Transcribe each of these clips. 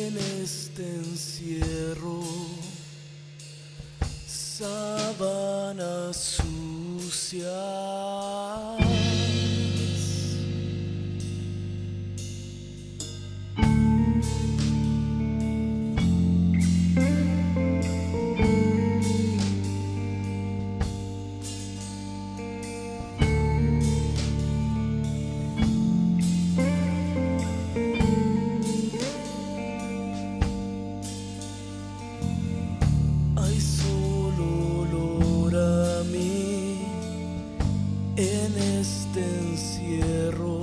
en este encierro, sábanas sucias. En este encierro,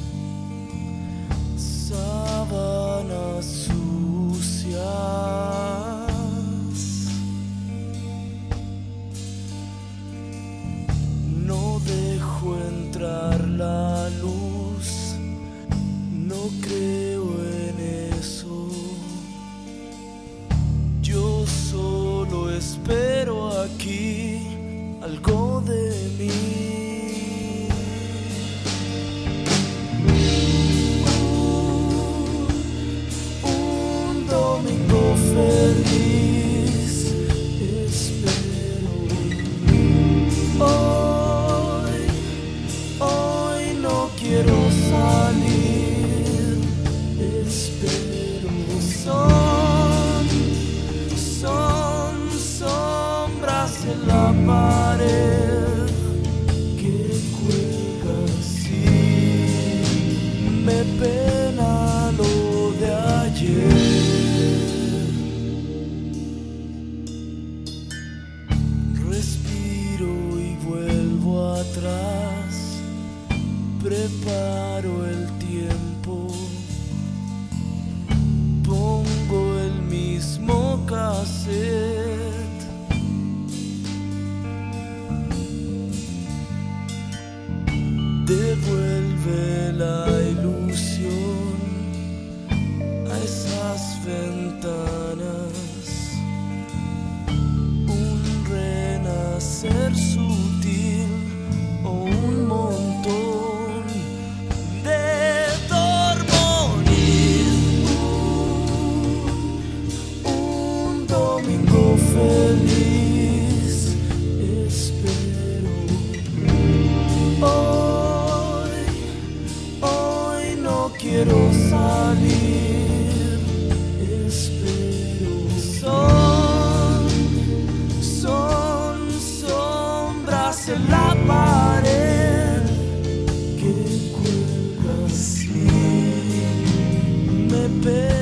sábanas sucias. No dejo entrar la luz, no creo en eso. Yo solo espero aquí algo de mí. Feliz espero. Hoy no quiero salir. Espero. Son sombras en la pared que cuelga así. Me pena lo de ayer. Respiro y vuelvo atrás, preparo el tiempo, pongo el mismo cassette. Devuelve la ilusión a esas ventanas. Ser sutil o un montón de dormir. Un domingo feliz espero. Hoy no quiero salir. Espero. En la pared que cuelga así. Me pega.